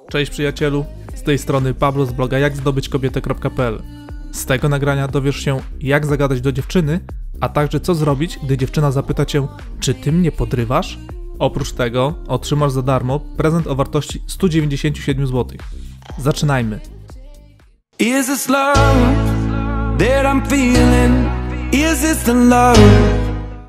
Cześć przyjacielu, z tej strony Pablo z bloga jakzdobyćkobietę.pl. Z tego nagrania dowiesz się, jak zagadać do dziewczyny, a także co zrobić, gdy dziewczyna zapyta cię, czy ty mnie podrywasz? Oprócz tego otrzymasz za darmo prezent o wartości 197 zł. Zaczynajmy. Is this love that I'm feeling? Is this the love?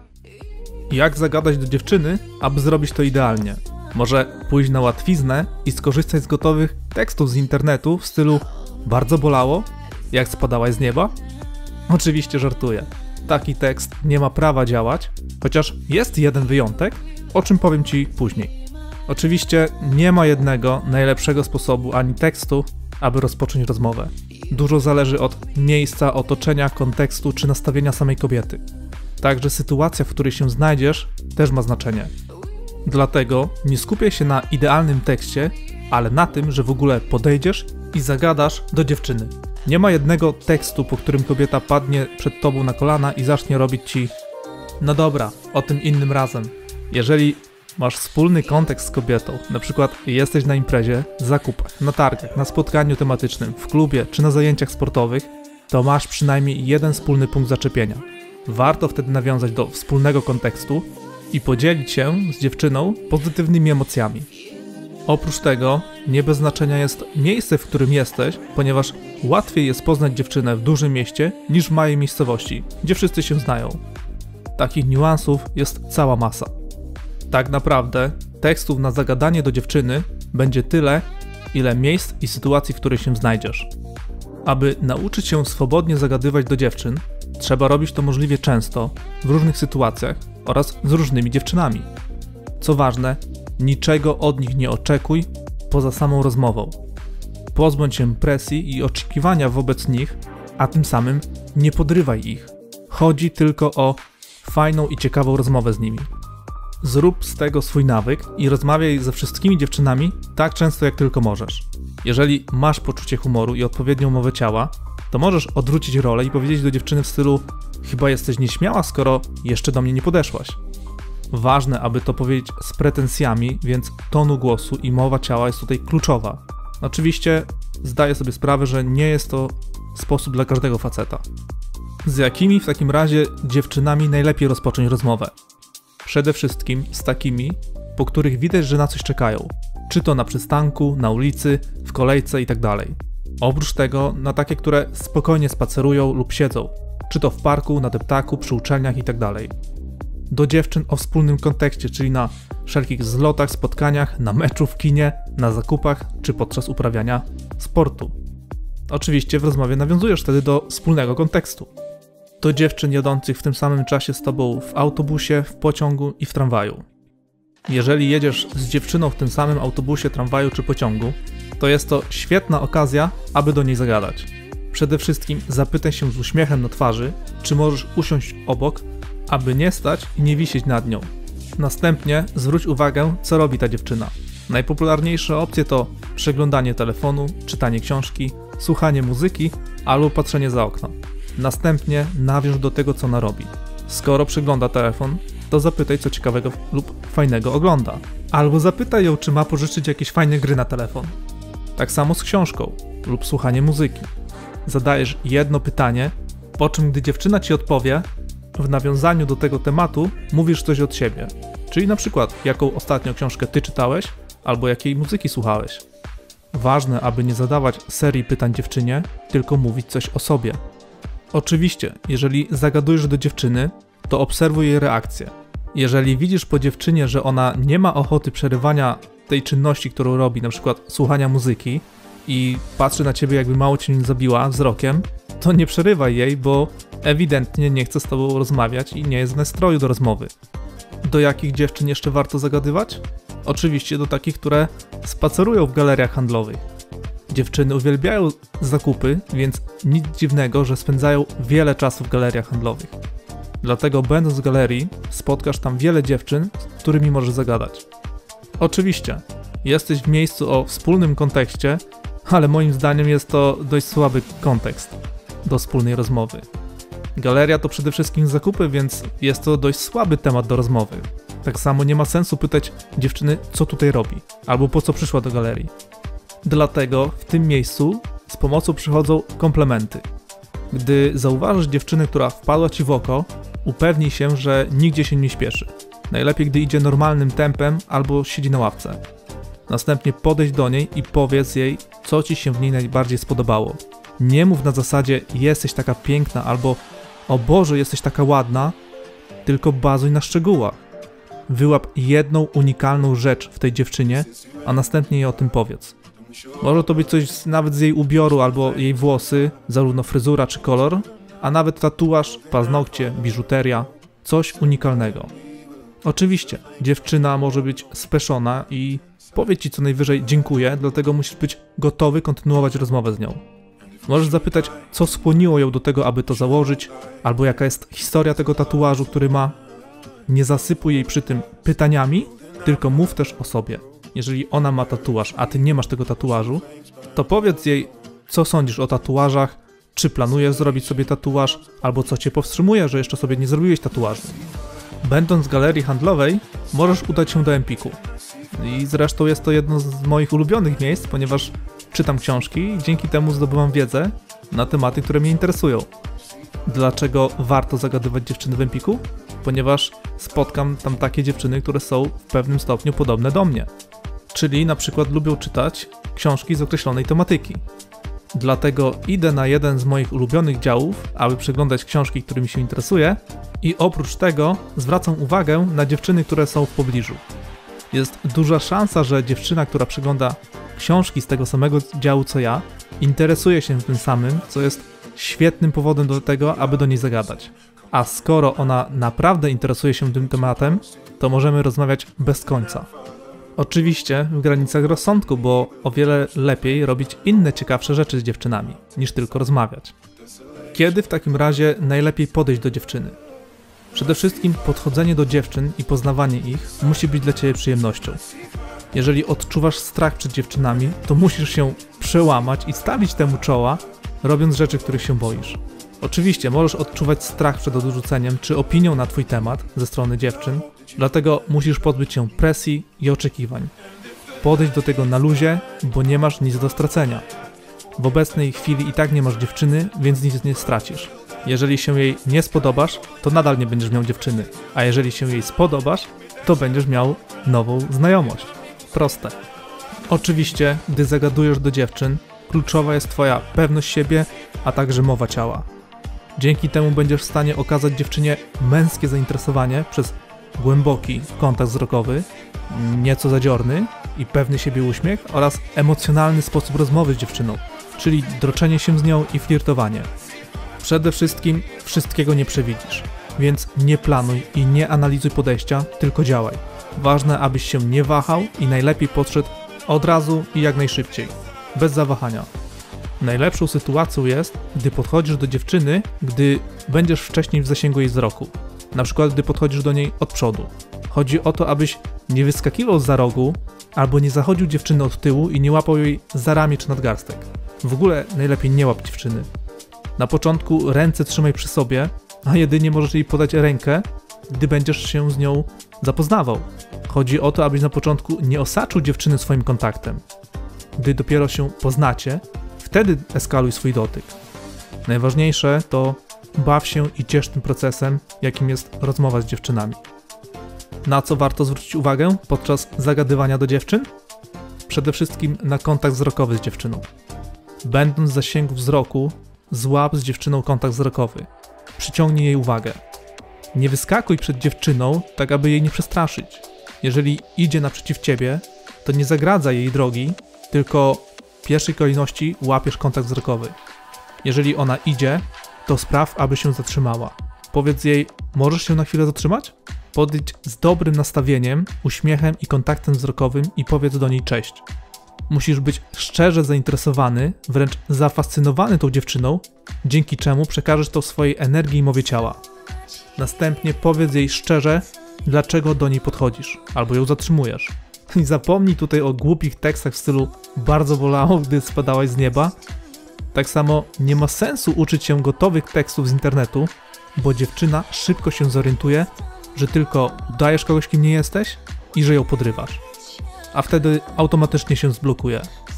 Jak zagadać do dziewczyny, aby zrobić to idealnie? Może pójść na łatwiznę i skorzystać z gotowych tekstów z internetu w stylu bardzo bolało? Jak spadałaś z nieba? Oczywiście żartuję. Taki tekst nie ma prawa działać, chociaż jest jeden wyjątek, o czym powiem ci później. Oczywiście nie ma jednego najlepszego sposobu ani tekstu, aby rozpocząć rozmowę. Dużo zależy od miejsca, otoczenia, kontekstu czy nastawienia samej kobiety. Także sytuacja, w której się znajdziesz, też ma znaczenie. Dlatego nie skupiaj się na idealnym tekście, ale na tym, że w ogóle podejdziesz i zagadasz do dziewczyny. Nie ma jednego tekstu, po którym kobieta padnie przed tobą na kolana i zacznie robić ci no dobra, o tym innym razem. Jeżeli masz wspólny kontekst z kobietą, na przykład jesteś na imprezie, zakupach, na targach, na spotkaniu tematycznym, w klubie czy na zajęciach sportowych, to masz przynajmniej jeden wspólny punkt zaczepienia. Warto wtedy nawiązać do wspólnego kontekstu i podzielić się z dziewczyną pozytywnymi emocjami. Oprócz tego nie bez znaczenia jest miejsce, w którym jesteś, ponieważ łatwiej jest poznać dziewczynę w dużym mieście niż w małej miejscowości, gdzie wszyscy się znają. Takich niuansów jest cała masa. Tak naprawdę tekstów na zagadanie do dziewczyny będzie tyle, ile miejsc i sytuacji, w których się znajdziesz. Aby nauczyć się swobodnie zagadywać do dziewczyn, trzeba robić to możliwie często, w różnych sytuacjach oraz z różnymi dziewczynami. Co ważne, niczego od nich nie oczekuj poza samą rozmową. Pozbądź się presji i oczekiwania wobec nich, a tym samym nie podrywaj ich. Chodzi tylko o fajną i ciekawą rozmowę z nimi. Zrób z tego swój nawyk i rozmawiaj ze wszystkimi dziewczynami tak często jak tylko możesz. Jeżeli masz poczucie humoru i odpowiednią mowę ciała, to możesz odwrócić rolę i powiedzieć do dziewczyny w stylu chyba jesteś nieśmiała, skoro jeszcze do mnie nie podeszłaś. Ważne, aby to powiedzieć z pretensjami, więc tonu głosu i mowa ciała jest tutaj kluczowa. Oczywiście zdaję sobie sprawę, że nie jest to sposób dla każdego faceta. Z jakimi w takim razie dziewczynami najlepiej rozpocząć rozmowę? Przede wszystkim z takimi, po których widać, że na coś czekają. Czy to na przystanku, na ulicy, w kolejce itd. Oprócz tego na takie, które spokojnie spacerują lub siedzą. Czy to w parku, na deptaku, przy uczelniach itd. Do dziewczyn o wspólnym kontekście, czyli na wszelkich zlotach, spotkaniach, na meczu, w kinie, na zakupach czy podczas uprawiania sportu. Oczywiście w rozmowie nawiązujesz wtedy do wspólnego kontekstu. Do dziewczyn jadących w tym samym czasie z tobą w autobusie, w pociągu i w tramwaju. Jeżeli jedziesz z dziewczyną w tym samym autobusie, tramwaju czy pociągu, to jest to świetna okazja, aby do niej zagadać. Przede wszystkim zapytaj się z uśmiechem na twarzy, czy możesz usiąść obok, aby nie stać i nie wisieć nad nią. Następnie zwróć uwagę, co robi ta dziewczyna. Najpopularniejsze opcje to przeglądanie telefonu, czytanie książki, słuchanie muzyki albo patrzenie za okno. Następnie nawiąż do tego, co ona robi. Skoro przegląda telefon, to zapytaj, co ciekawego lub fajnego ogląda. Albo zapytaj ją, czy ma pożyczyć jakieś fajne gry na telefon. Tak samo z książką lub słuchaniem muzyki. Zadajesz jedno pytanie, po czym gdy dziewczyna ci odpowie, w nawiązaniu do tego tematu mówisz coś od siebie. Czyli na przykład, jaką ostatnio książkę ty czytałeś, albo jakiej muzyki słuchałeś. Ważne, aby nie zadawać serii pytań dziewczynie, tylko mówić coś o sobie. Oczywiście, jeżeli zagadujesz do dziewczyny, to obserwuj jej reakcję. Jeżeli widzisz po dziewczynie, że ona nie ma ochoty przerywania tej czynności, którą robi, na przykład słuchania muzyki i patrzy na ciebie, jakby mało cię nie zabiła wzrokiem, to nie przerywaj jej, bo ewidentnie nie chce z tobą rozmawiać i nie jest w nastroju do rozmowy. Do jakich dziewczyn jeszcze warto zagadywać? Oczywiście do takich, które spacerują w galeriach handlowych. Dziewczyny uwielbiają zakupy, więc nic dziwnego, że spędzają wiele czasu w galeriach handlowych. Dlatego będąc w galerii, spotkasz tam wiele dziewczyn, z którymi możesz zagadać. Oczywiście, jesteś w miejscu o wspólnym kontekście, ale moim zdaniem jest to dość słaby kontekst do wspólnej rozmowy. Galeria to przede wszystkim zakupy, więc jest to dość słaby temat do rozmowy. Tak samo nie ma sensu pytać dziewczyny, co tutaj robi, albo po co przyszła do galerii. Dlatego w tym miejscu z pomocą przychodzą komplementy. Gdy zauważysz dziewczynę, która wpadła ci w oko, upewnij się, że nigdzie się nie śpieszy. Najlepiej, gdy idzie normalnym tempem albo siedzi na ławce. Następnie podejdź do niej i powiedz jej, co ci się w niej najbardziej spodobało. Nie mów na zasadzie jesteś taka piękna albo o Boże, jesteś taka ładna, tylko bazuj na szczegółach. Wyłap jedną unikalną rzecz w tej dziewczynie, a następnie jej o tym powiedz. Może to być coś nawet z jej ubioru albo jej włosy, zarówno fryzura czy kolor, a nawet tatuaż, paznokcie, biżuteria, coś unikalnego. Oczywiście, dziewczyna może być speszona i powie ci co najwyżej dziękuję, dlatego musisz być gotowy kontynuować rozmowę z nią. Możesz zapytać, co skłoniło ją do tego, aby to założyć, albo jaka jest historia tego tatuażu, który ma. Nie zasypuj jej przy tym pytaniami, tylko mów też o sobie. Jeżeli ona ma tatuaż, a ty nie masz tego tatuażu, to powiedz jej, co sądzisz o tatuażach, czy planujesz zrobić sobie tatuaż, albo co cię powstrzymuje, że jeszcze sobie nie zrobiłeś tatuażu. Będąc w galerii handlowej, możesz udać się do Empiku. I zresztą jest to jedno z moich ulubionych miejsc, ponieważ czytam książki i dzięki temu zdobywam wiedzę na tematy, które mnie interesują. Dlaczego warto zagadywać dziewczyny w Empiku? Ponieważ spotkam tam takie dziewczyny, które są w pewnym stopniu podobne do mnie. Czyli na przykład lubią czytać książki z określonej tematyki. Dlatego idę na jeden z moich ulubionych działów, aby przeglądać książki, którymi się interesuję, i oprócz tego zwracam uwagę na dziewczyny, które są w pobliżu. Jest duża szansa, że dziewczyna, która przegląda książki z tego samego działu co ja, interesuje się tym samym, co jest świetnym powodem do tego, aby do niej zagadać. A skoro ona naprawdę interesuje się tym tematem, to możemy rozmawiać bez końca. Oczywiście w granicach rozsądku, bo o wiele lepiej robić inne ciekawsze rzeczy z dziewczynami, niż tylko rozmawiać. Kiedy w takim razie najlepiej podejść do dziewczyny? Przede wszystkim podchodzenie do dziewczyn i poznawanie ich musi być dla ciebie przyjemnością. Jeżeli odczuwasz strach przed dziewczynami, to musisz się przełamać i stawić temu czoła, robiąc rzeczy, których się boisz. Oczywiście możesz odczuwać strach przed odrzuceniem czy opinią na twój temat ze strony dziewczyn, dlatego musisz pozbyć się presji i oczekiwań. Podejdź do tego na luzie, bo nie masz nic do stracenia. W obecnej chwili i tak nie masz dziewczyny, więc nic nie stracisz. Jeżeli się jej nie spodobasz, to nadal nie będziesz miał dziewczyny, a jeżeli się jej spodobasz, to będziesz miał nową znajomość. Proste. Oczywiście, gdy zagadujesz do dziewczyn, kluczowa jest twoja pewność siebie, a także mowa ciała. Dzięki temu będziesz w stanie okazać dziewczynie męskie zainteresowanie przez głęboki kontakt wzrokowy, nieco zadziorny i pewny siebie uśmiech oraz emocjonalny sposób rozmowy z dziewczyną, czyli droczenie się z nią i flirtowanie. Przede wszystkim wszystkiego nie przewidzisz, więc nie planuj i nie analizuj podejścia, tylko działaj. Ważne, abyś się nie wahał i najlepiej podszedł od razu i jak najszybciej, bez zawahania. Najlepszą sytuacją jest, gdy podchodzisz do dziewczyny, gdy będziesz wcześniej w zasięgu jej wzroku. Na przykład, gdy podchodzisz do niej od przodu. Chodzi o to, abyś nie wyskakiwał zza rogu, albo nie zachodził dziewczyny od tyłu i nie łapał jej za ramię czy nadgarstek. W ogóle najlepiej nie łap dziewczyny. Na początku ręce trzymaj przy sobie, a jedynie możesz jej podać rękę, gdy będziesz się z nią zapoznawał. Chodzi o to, abyś na początku nie osaczył dziewczyny swoim kontaktem. Gdy dopiero się poznacie, wtedy eskaluj swój dotyk. Najważniejsze to baw się i ciesz tym procesem, jakim jest rozmowa z dziewczynami. Na co warto zwrócić uwagę podczas zagadywania do dziewczyn? Przede wszystkim na kontakt wzrokowy z dziewczyną. Będąc w zasięgu wzroku, złap z dziewczyną kontakt wzrokowy. Przyciągnij jej uwagę. Nie wyskakuj przed dziewczyną, tak aby jej nie przestraszyć. Jeżeli idzie naprzeciw ciebie, to nie zagradzaj jej drogi, tylko w pierwszej kolejności łapiesz kontakt wzrokowy. Jeżeli ona idzie, to spraw, aby się zatrzymała. Powiedz jej, możesz się na chwilę zatrzymać? Podejdź z dobrym nastawieniem, uśmiechem i kontaktem wzrokowym i powiedz do niej cześć. Musisz być szczerze zainteresowany, wręcz zafascynowany tą dziewczyną, dzięki czemu przekażesz to w swojej energii i mowie ciała. Następnie powiedz jej szczerze, dlaczego do niej podchodzisz, albo ją zatrzymujesz. I zapomnij tutaj o głupich tekstach w stylu bardzo bolało, gdy spadałaś z nieba. Tak samo nie ma sensu uczyć się gotowych tekstów z internetu, bo dziewczyna szybko się zorientuje, że tylko udajesz kogoś, kim nie jesteś i że ją podrywasz. A wtedy automatycznie się zblokuje.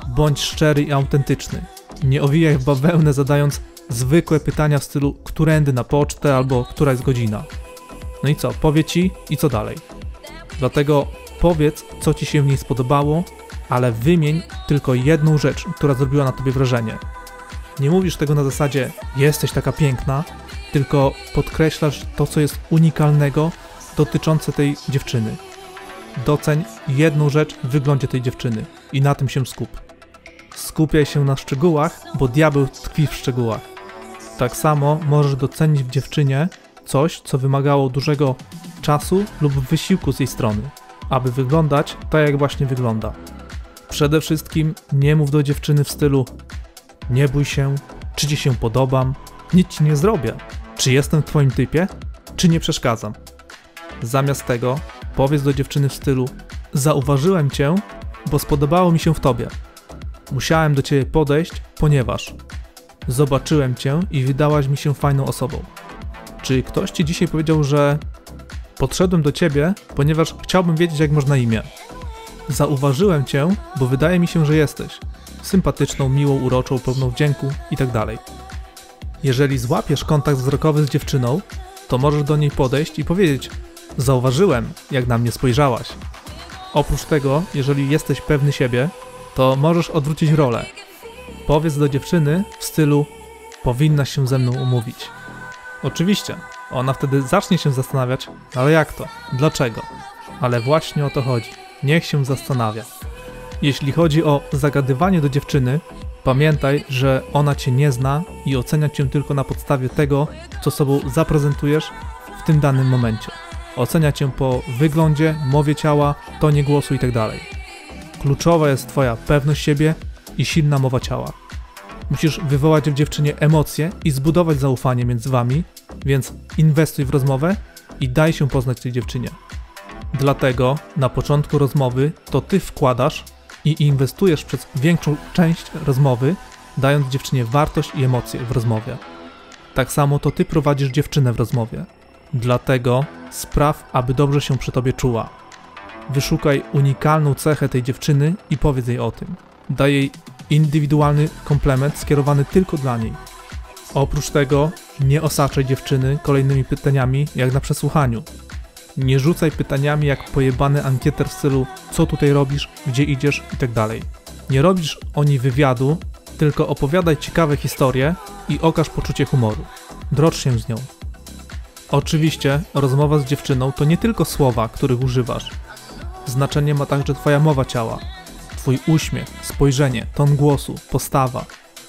Bądź szczery i autentyczny. Nie owijaj w bawełnę, zadając zwykłe pytania w stylu którędy na pocztę albo która jest godzina. No i co, powie ci i co dalej? Dlatego powiedz, co ci się w niej spodobało, ale wymień tylko jedną rzecz, która zrobiła na tobie wrażenie. Nie mówisz tego na zasadzie jesteś taka piękna, tylko podkreślasz to, co jest unikalnego dotyczące tej dziewczyny. Doceń jedną rzecz w wyglądzie tej dziewczyny i na tym się skup. Skupiaj się na szczegółach, bo diabeł tkwi w szczegółach. Tak samo możesz docenić w dziewczynie coś, co wymagało dużego czasu lub wysiłku z jej strony, aby wyglądać tak, jak właśnie wygląda. Przede wszystkim nie mów do dziewczyny w stylu nie bój się, czy ci się podobam, nic ci nie zrobię, czy jestem w twoim typie, czy nie przeszkadzam. Zamiast tego powiedz do dziewczyny w stylu zauważyłem cię, bo spodobało mi się w tobie. Musiałem do ciebie podejść, ponieważ zobaczyłem cię i wydałaś mi się fajną osobą. Czy ktoś ci dzisiaj powiedział, że podszedłem do ciebie, ponieważ chciałbym wiedzieć, jak masz na imię. Zauważyłem cię, bo wydaje mi się, że jesteś sympatyczną, miłą, uroczą, pełną wdzięku itd. Jeżeli złapiesz kontakt wzrokowy z dziewczyną, to możesz do niej podejść i powiedzieć zauważyłem, jak na mnie spojrzałaś. Oprócz tego, jeżeli jesteś pewny siebie, to możesz odwrócić rolę. Powiedz do dziewczyny w stylu powinnaś się ze mną umówić. Oczywiście, ona wtedy zacznie się zastanawiać, ale jak to? Dlaczego? Ale właśnie o to chodzi. Niech się zastanawia. Jeśli chodzi o zagadywanie do dziewczyny, pamiętaj, że ona cię nie zna i ocenia cię tylko na podstawie tego, co sobą zaprezentujesz w tym danym momencie. Ocenia cię po wyglądzie, mowie ciała, tonie głosu itd. Kluczowa jest twoja pewność siebie i silna mowa ciała. Musisz wywołać w dziewczynie emocje i zbudować zaufanie między wami, więc inwestuj w rozmowę i daj się poznać tej dziewczynie. Dlatego na początku rozmowy to ty wkładasz i inwestujesz przez większą część rozmowy, dając dziewczynie wartość i emocje w rozmowie. Tak samo to ty prowadzisz dziewczynę w rozmowie. Dlatego spraw, aby dobrze się przy tobie czuła. Wyszukaj unikalną cechę tej dziewczyny i powiedz jej o tym. Daj jej indywidualny komplement skierowany tylko dla niej. Oprócz tego nie osaczaj dziewczyny kolejnymi pytaniami jak na przesłuchaniu. Nie rzucaj pytaniami jak pojebany ankieter w stylu co tutaj robisz, gdzie idziesz itd. Nie robisz o niej wywiadu, tylko opowiadaj ciekawe historie i okaż poczucie humoru. Drocz się z nią. Oczywiście rozmowa z dziewczyną to nie tylko słowa, których używasz. Znaczenie ma także twoja mowa ciała, twój uśmiech, spojrzenie, ton głosu, postawa.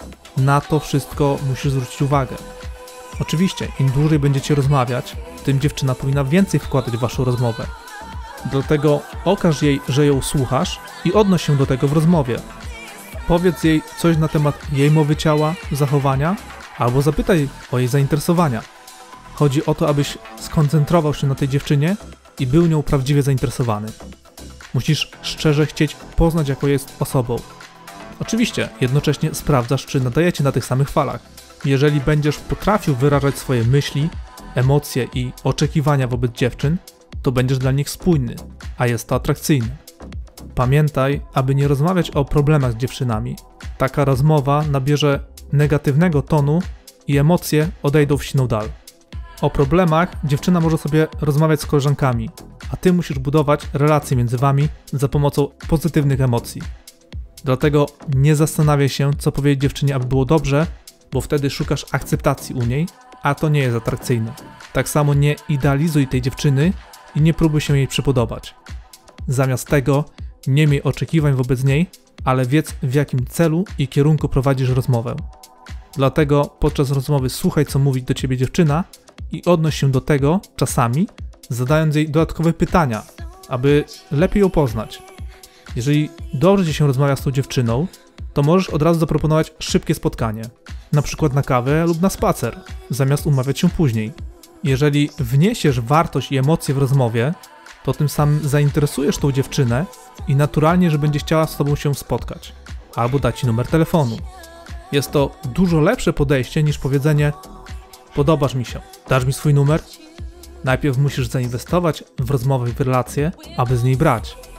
Na to wszystko musisz zwrócić uwagę. Oczywiście, im dłużej będziecie rozmawiać, tym dziewczyna powinna więcej wkładać w waszą rozmowę. Dlatego okaż jej, że ją słuchasz i odnoś się do tego w rozmowie. Powiedz jej coś na temat jej mowy ciała, zachowania, albo zapytaj o jej zainteresowania. Chodzi o to, abyś skoncentrował się na tej dziewczynie i był nią prawdziwie zainteresowany. Musisz szczerze chcieć poznać, jaką jest osobą. Oczywiście, jednocześnie sprawdzasz, czy nadajecie na tych samych falach. Jeżeli będziesz potrafił wyrażać swoje myśli, emocje i oczekiwania wobec dziewczyn, to będziesz dla nich spójny, a jest to atrakcyjne. Pamiętaj, aby nie rozmawiać o problemach z dziewczynami. Taka rozmowa nabierze negatywnego tonu i emocje odejdą w siną dal. O problemach dziewczyna może sobie rozmawiać z koleżankami, a ty musisz budować relacje między wami za pomocą pozytywnych emocji. Dlatego nie zastanawiaj się, co powiedzieć dziewczynie, aby było dobrze, bo wtedy szukasz akceptacji u niej, a to nie jest atrakcyjne. Tak samo nie idealizuj tej dziewczyny i nie próbuj się jej przypodobać. Zamiast tego nie miej oczekiwań wobec niej, ale wiedz, w jakim celu i kierunku prowadzisz rozmowę. Dlatego podczas rozmowy słuchaj, co mówi do ciebie dziewczyna i odnoś się do tego czasami, zadając jej dodatkowe pytania, aby lepiej ją poznać. Jeżeli dobrze ci się rozmawia z tą dziewczyną, to możesz od razu zaproponować szybkie spotkanie, na przykład na kawę lub na spacer, zamiast umawiać się później. Jeżeli wniesiesz wartość i emocje w rozmowie, to tym samym zainteresujesz tą dziewczynę i naturalnie, że będzie chciała z tobą się spotkać, albo dać ci numer telefonu. Jest to dużo lepsze podejście niż powiedzenie podobasz mi się, dasz mi swój numer? Najpierw musisz zainwestować w rozmowę i w relacje, aby z niej brać.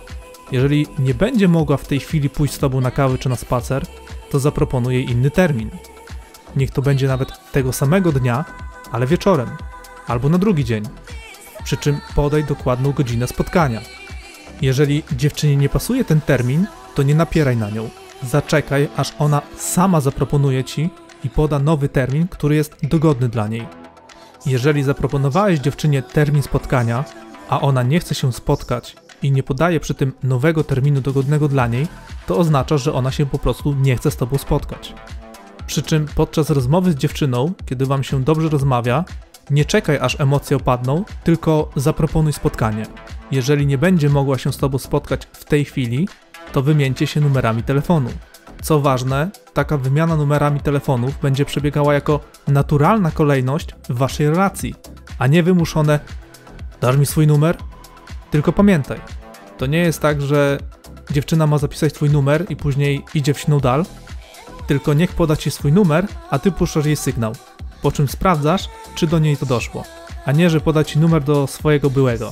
Jeżeli nie będzie mogła w tej chwili pójść z tobą na kawę czy na spacer, to zaproponuj jej inny termin. Niech to będzie nawet tego samego dnia, ale wieczorem, albo na drugi dzień. Przy czym podaj dokładną godzinę spotkania. Jeżeli dziewczynie nie pasuje ten termin, to nie napieraj na nią. Zaczekaj, aż ona sama zaproponuje ci i poda nowy termin, który jest dogodny dla niej. Jeżeli zaproponowałeś dziewczynie termin spotkania, a ona nie chce się spotkać i nie podaje przy tym nowego terminu dogodnego dla niej, to oznacza, że ona się po prostu nie chce z tobą spotkać. Przy czym podczas rozmowy z dziewczyną, kiedy wam się dobrze rozmawia, nie czekaj, aż emocje opadną, tylko zaproponuj spotkanie. Jeżeli nie będzie mogła się z tobą spotkać w tej chwili, to wymieńcie się numerami telefonu. Co ważne, taka wymiana numerami telefonów będzie przebiegała jako naturalna kolejność w waszej relacji, a nie wymuszone dasz mi swój numer? Tylko pamiętaj, to nie jest tak, że dziewczyna ma zapisać twój numer i później idzie w śnią dal, tylko niech poda ci swój numer, a ty puszczasz jej sygnał, po czym sprawdzasz, czy do niej to doszło, a nie, że poda ci numer do swojego byłego.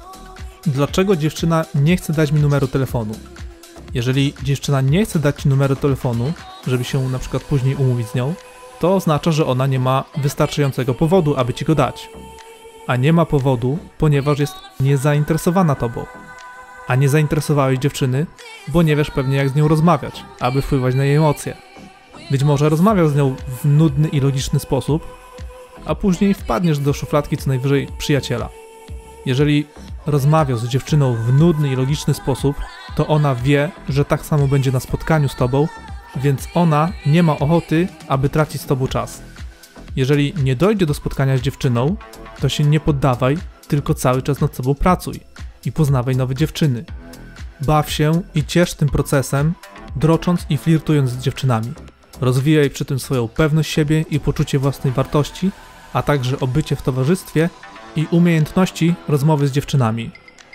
Dlaczego dziewczyna nie chce dać mi numeru telefonu? Jeżeli dziewczyna nie chce dać ci numeru telefonu, żeby się na przykład później umówić z nią, to oznacza, że ona nie ma wystarczającego powodu, aby ci go dać. A nie ma powodu, ponieważ jest niezainteresowana tobą. A nie zainteresowałeś dziewczyny, bo nie wiesz pewnie jak z nią rozmawiać, aby wpływać na jej emocje. Być może rozmawiał z nią w nudny i logiczny sposób, a później wpadniesz do szufladki co najwyżej przyjaciela. Jeżeli rozmawiał z dziewczyną w nudny i logiczny sposób, to ona wie, że tak samo będzie na spotkaniu z tobą, więc ona nie ma ochoty, aby tracić z tobą czas. Jeżeli nie dojdzie do spotkania z dziewczyną, to się nie poddawaj, tylko cały czas nad sobą pracuj i poznawaj nowe dziewczyny. Baw się i ciesz tym procesem, drocząc i flirtując z dziewczynami. Rozwijaj przy tym swoją pewność siebie i poczucie własnej wartości, a także obycie w towarzystwie i umiejętności rozmowy z dziewczynami.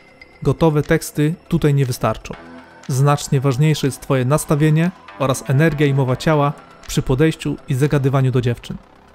Gotowe teksty tutaj nie wystarczą. Znacznie ważniejsze jest twoje nastawienie oraz energia i mowa ciała przy podejściu i zagadywaniu do dziewczyn.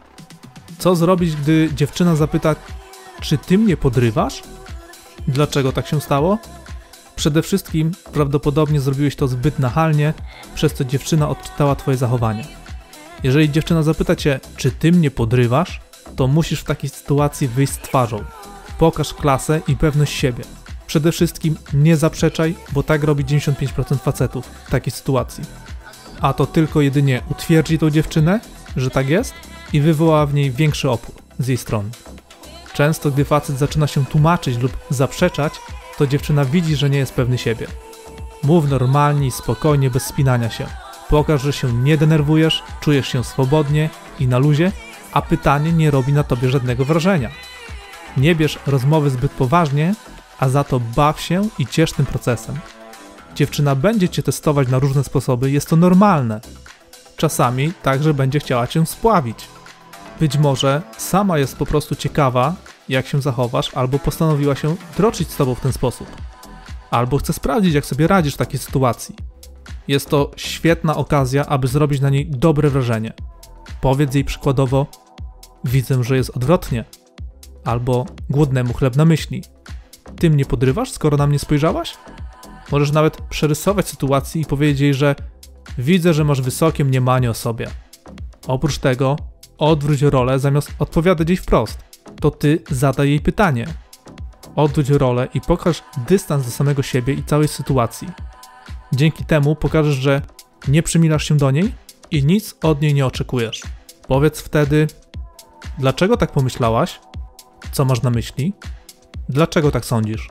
Co zrobić, gdy dziewczyna zapyta, czy ty mnie podrywasz? Dlaczego tak się stało? Przede wszystkim prawdopodobnie zrobiłeś to zbyt nachalnie, przez co dziewczyna odczytała twoje zachowanie. Jeżeli dziewczyna zapyta cię, czy ty mnie podrywasz, to musisz w takiej sytuacji wyjść z twarzą. Pokaż klasę i pewność siebie. Przede wszystkim nie zaprzeczaj, bo tak robi 95% facetów w takiej sytuacji. A to tylko jedynie utwierdzi tą dziewczynę, że tak jest i wywoła w niej większy opór z jej strony. Często gdy facet zaczyna się tłumaczyć lub zaprzeczać, to dziewczyna widzi, że nie jest pewny siebie. Mów normalnie i spokojnie, bez spinania się. Pokaż, że się nie denerwujesz, czujesz się swobodnie i na luzie, a pytanie nie robi na tobie żadnego wrażenia. Nie bierz rozmowy zbyt poważnie, a za to baw się i ciesz tym procesem. Dziewczyna będzie cię testować na różne sposoby, jest to normalne. Czasami także będzie chciała cię spławić. Być może sama jest po prostu ciekawa, jak się zachowasz, albo postanowiła się droczyć z tobą w ten sposób. Albo chce sprawdzić, jak sobie radzisz w takiej sytuacji. Jest to świetna okazja, aby zrobić na niej dobre wrażenie. Powiedz jej przykładowo, widzę, że jest odwrotnie. Albo głodnemu chleb na myśli. Ty mnie podrywasz, skoro na mnie spojrzałaś? Możesz nawet przerysować sytuację i powiedzieć jej, że widzę, że masz wysokie mniemanie o sobie. Oprócz tego odwróć rolę, zamiast odpowiadać jej wprost. To ty zadaj jej pytanie. Odwróć rolę i pokaż dystans do samego siebie i całej sytuacji. Dzięki temu pokażesz, że nie przymilasz się do niej i nic od niej nie oczekujesz. Powiedz wtedy, dlaczego tak pomyślałaś? Co masz na myśli? Dlaczego tak sądzisz?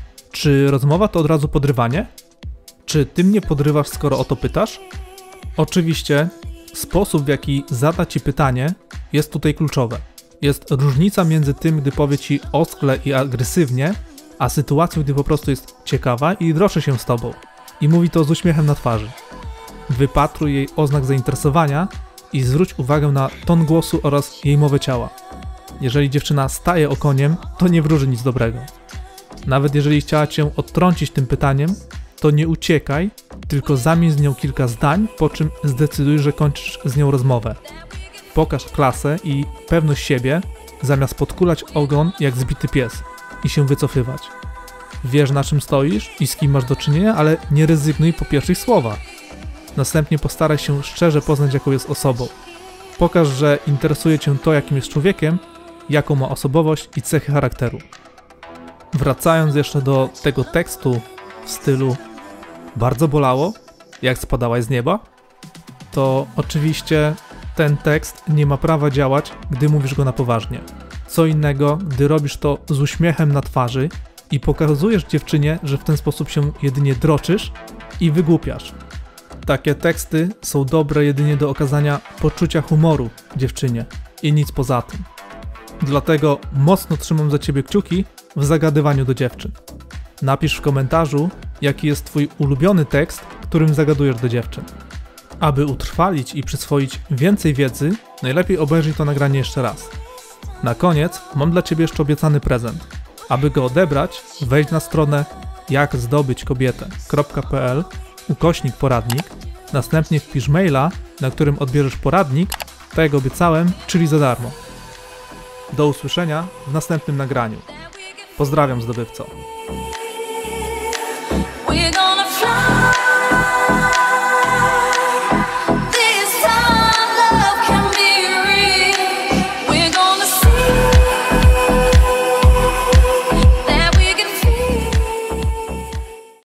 Czy rozmowa to od razu podrywanie? Czy ty mnie podrywasz, skoro o to pytasz? Oczywiście sposób, w jaki zada ci pytanie, jest tutaj kluczowe. Jest różnica między tym, gdy powie ci oskle i agresywnie, a sytuacją, gdy po prostu jest ciekawa i droczy się z tobą. I mówi to z uśmiechem na twarzy. Wypatruj jej oznak zainteresowania i zwróć uwagę na ton głosu oraz jej mowę ciała. Jeżeli dziewczyna staje okoniem, to nie wróży nic dobrego. Nawet jeżeli chciała cię odtrącić tym pytaniem, to nie uciekaj, tylko zamień z nią kilka zdań, po czym zdecyduj, że kończysz z nią rozmowę. Pokaż klasę i pewność siebie, zamiast podkulać ogon jak zbity pies i się wycofywać. Wiesz, na czym stoisz i z kim masz do czynienia, ale nie rezygnuj po pierwszych słowach. Następnie postaraj się szczerze poznać, jaką jest osobą. Pokaż, że interesuje cię to, jakim jest człowiekiem, jaką ma osobowość i cechy charakteru. Wracając jeszcze do tego tekstu w stylu bardzo bolało, jak spadałaś z nieba, to oczywiście ten tekst nie ma prawa działać, gdy mówisz go na poważnie. Co innego, gdy robisz to z uśmiechem na twarzy i pokazujesz dziewczynie, że w ten sposób się jedynie droczysz i wygłupiasz. Takie teksty są dobre jedynie do okazania poczucia humoru dziewczynie i nic poza tym. Dlatego mocno trzymam za ciebie kciuki w zagadywaniu do dziewczyn. Napisz w komentarzu, jaki jest twój ulubiony tekst, którym zagadujesz do dziewczyn. Aby utrwalić i przyswoić więcej wiedzy, najlepiej obejrzyj to nagranie jeszcze raz. Na koniec mam dla ciebie jeszcze obiecany prezent. Aby go odebrać, wejdź na stronę jakzdobyćkobietę.pl/poradnik, następnie wpisz maila, na którym odbierzesz poradnik, tak jak obiecałem, czyli za darmo. Do usłyszenia w następnym nagraniu. Pozdrawiam, zdobywco.